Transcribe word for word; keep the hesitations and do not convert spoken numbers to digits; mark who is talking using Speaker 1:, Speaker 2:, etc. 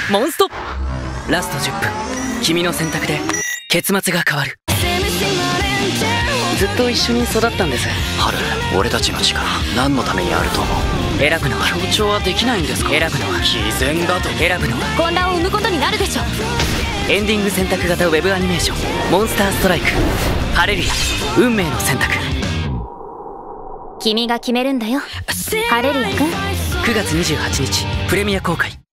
Speaker 1: モンスト。ラストじゅっぷん、君の選択で結末が変わる。ずっと一緒に育ったんです。
Speaker 2: ハル、俺たちの力何のためにあると思う？
Speaker 1: 選ぶのは
Speaker 2: 強調はできないんですか？
Speaker 1: 選ぶのは
Speaker 2: 毅然だと。
Speaker 1: 選ぶのは
Speaker 3: 混乱を生むことになるでしょ。
Speaker 1: エンディング選択型ウェブアニメーションモンスターストライク。ハレルヤ、運命の選択。
Speaker 3: 君が決めるんだよ、ハレルヤ君。
Speaker 1: くがつにじゅうはちにちプレミア公開。